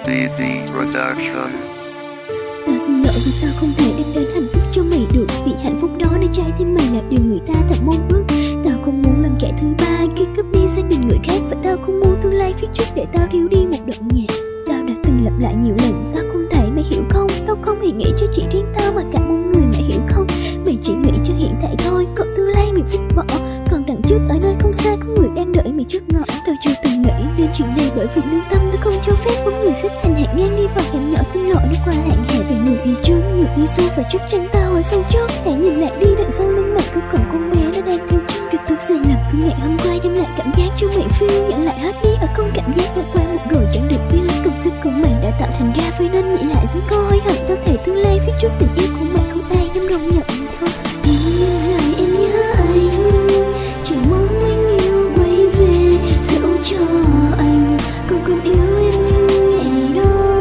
DB Production. Tao xin lỗi vì tao không thể đem đến hạnh phúc cho mày được, vì hạnh phúc đó để trái tim mày là điều người ta thật mong ước. Tao không muốn làm kẻ thứ ba khi cướp đi gia đình người khác, và tao không muốn tương lai phía trước để tao thiếu đi một đoạn nhạc. Tao đã từng lặp lại nhiều lần, tao không thể, mày hiểu không? Tao không hề nghĩ cho chỉ riêng tao mà cả một người, mày hiểu không? Mày chỉ nghĩ cho hiện tại thôi, còn tương lai mày vứt bỏ. Còn đằng trước ở nơi không xa có người đang đợi mày trước ngõ. Tao chưa từng nghĩ đến chuyện này bởi vì lương tâm tao không cho phép bóng người xếp thành hàng ngang đi vào hẻm nhỏ xin lỗi đi qua hạn hẹp. Về người đi trước, người đi sau và chắc chắn tao ở sâu chót. Hãy nhìn lại đi, đằng sau lưng mày cứ còn con bé nó đang kêu trước. Kết thúc sai lầm cứ ngày hôm qua đem lại cảm giác cho mày feel, nhận lại hết đi ở con cảm giác đã qua một rồi chẳng được biết. Công sức của mày đã tạo thành ra vậy nên nghĩ lại dám có hối hận. Tao thể tương lai phía trước tình yêu của mày không ai dám đón nhận thôi. Nhưng giờ em nhớ anh, chỉ mong anh yêu quay về, dẫu cho anh không còn yêu em như ngày đó.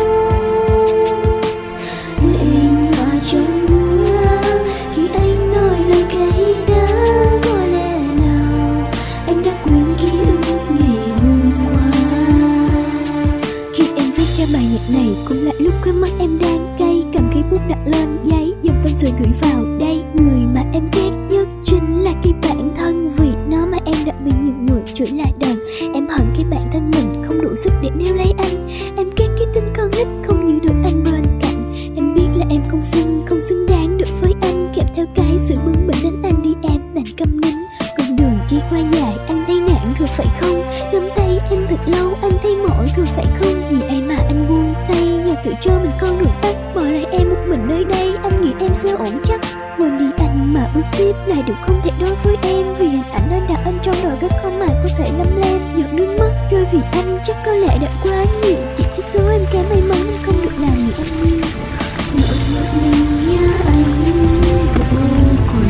Lệ nhòa trong mưa khi anh nói lời cay đắng, có lẽ nào anh đã quên ký ức ngày hôm qua. Khi em viết ra bài nhạc này cũng là lúc khóe mắt em đang cay, cầm cây bút đặt lên giấy dòng tâm sự gửi vào đây. Người mà em ghét nhất chính là cái bản thân, vì nó mà em đã bị nhiều người chửi lại đàn. Em hận cái bản thân mình không đủ sức để níu lấy anh. Em ghét cái tính con nít không giữ được anh bên cạnh. Em biết là em không xứng đáng được với anh, kèm theo cái sự bướng bỉnh đánh anh đi em đành câm nín. Con đường kia qua dài anh thấy nản rồi phải không? Nắm tay em thật lâu anh thấy mỏi rồi phải không? Vì ai mà anh buông tay, giờ tự cho mình con đường tắt, bỏ lại em một mình nơi đây. Anh nghĩ em sẽ ổn chắc, quên đi anh mà bước tiếp lại điều không thể đối với em. Vì hình ảnh đã đặt anh trong đầu rất không ai có thể lắm lên. Giọt nước mắt rơi vì anh chắc có lẽ đã quá nhiều, chỉ cho số em kém may mắn nên không được làm như anh yêu. Nỗi một mình nhớ anh vô cùng,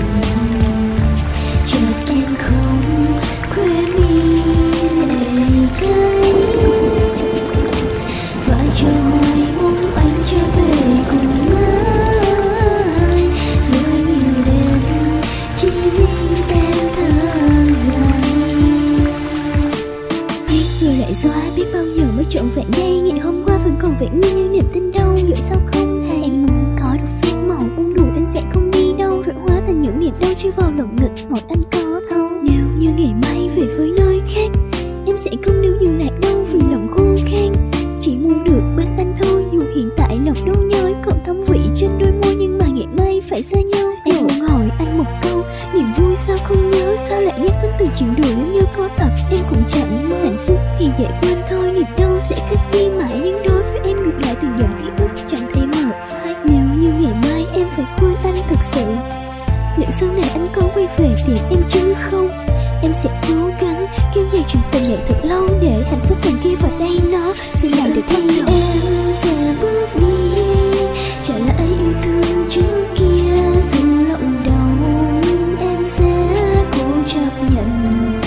chợt em không khóe mi lệ cay, và chờ hoài mong anh trở về cùng ai. Rồi nhiều đêm chỉ riêng em thở dài, viết rồi lại xóa biết bao giờ mới trọn vẹn đây. Ngày hôm qua vẫn còn vẹn nguyên như niềm tin đâu, giờ sao không hay. Em muốn có được phép màu uống rượu anh sẽ không đi đâu, rồi hóa thành những niềm đau chui vào lồng ngực hỏi anh có thấu. Nếu như ngày mai về với nơi khác em sẽ không níu dừng lại đâu, vì lòng khô khan chỉ muốn được bên anh thôi. Dù hiện tại lòng đau nhói còn thấm vị trên đôi môi, nhưng mà ngày mai phải xa nhau. Em muốn hỏi anh một câu, niềm vui sao không nhớ, sao lại nhắc đến từ chuyện đùa nếu như có thật em cũng chẳng mơ. Hạnh phúc thì dễ quên thôi, niềm đau sẽ cách đi mãi, nhưng đối với em ngược lại từng dòng ký ức chẳng thể mở phai. Nếu như ngày mai em phải quên anh thật sự, liệu sau này anh có quay về tìm em chứ không? Em sẽ cố gắng kéo dài chuyện tình này thật lâu, để hạnh phúc lần kia vào đây nó sẽ lại được thăng lộ. Em sẽ bước đi trả lại yêu thương trước kia, dù lòng đau nhưng em sẽ cố chấp nhận.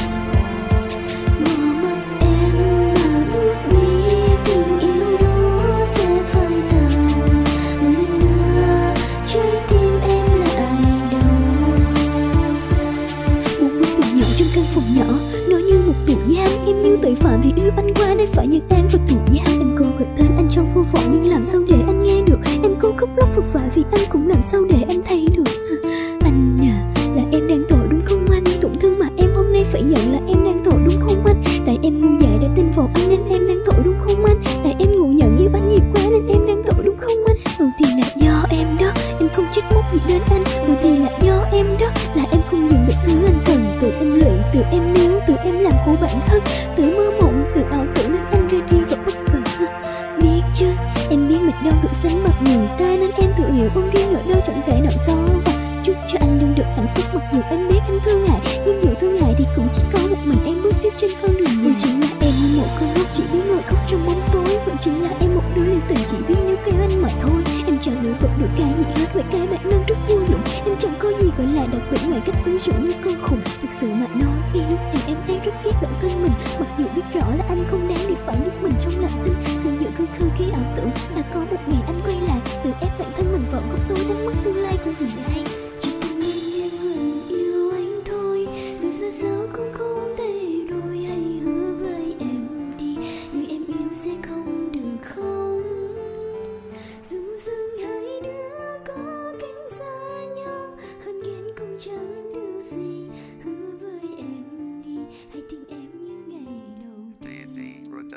Bỏ mặc em mà bước đi, tình yêu đó sẽ phai tàn. Một lần nữa trái tim em lại đau. Một bức tường nhỏ trong căn phòng nhỏ, nó như một tù giam. Em như tội phạm vì yêu anh quá nên phải nhận án vào tù giam. Em cố gọi tên anh trong vô vọng nhưng làm sao để anh nghe được. Em cố khóc lóc vực vả vì anh cũng làm sao để anh thấy được. Anh à, là em đang tội đúng không anh? Tổn thương mà em hôm nay phải nhận là em đang tội đúng không anh? Tại em ngu dại đã tin vào anh nên em đang tội đúng không anh? Tại em ngủ nhận yêu anh nhiều quá nên em đang tội đúng không anh? Đầu tiên là do em đó, em không trách móc gì đến anh. Đầu tiên là do em đó, là em không nhận được thứ anh cần. Tự em lụy, tự em níu, tự em làm khổ bản thân, tự mơ mộng, tự ảo tưởng nên anh ra đi và bất ngờ. Biết chứ, em biết mình đâu được sánh mặt người ta, nên em tự hiểu ôm riêng nỗi đau chẳng thể nào so. Và chúc cho anh luôn được hạnh phúc, mặc dù em biết anh thương hại, nhưng dù thương hại thì cũng chỉ có một mình em bước tiếp trên con đường này. Vẫn chỉ là em như một con ngốc chỉ biết ngồi khóc trong bóng tối, vẫn chỉ là em một đứa liều tình chỉ biết níu kéo anh mà thôi. Em chẳng nổi bật được cái gì hết, bởi cái bản năng rất vô dụng. Em chẳng có gì gọi là đặc biệt ngoài cách ứng xử như con khùng. Thực sự mà nói, vì lúc này em thấy rất ghét bản thân mình, mặc dù biết rõ là anh không đáng để phải giúp mình trong lòng tin. Cứ giữ khư cái ảo tưởng là có một ngày anh quay lại, tự ép bản thân mình vào góc tối đánh mất tương lai của vì ai. Chỉ cần nhìn em vẫn yêu anh thôi, dù ra sao cũng không thay đổi. Hãy hứa với em đi, người em yêu sẽ không được không?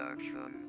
Production.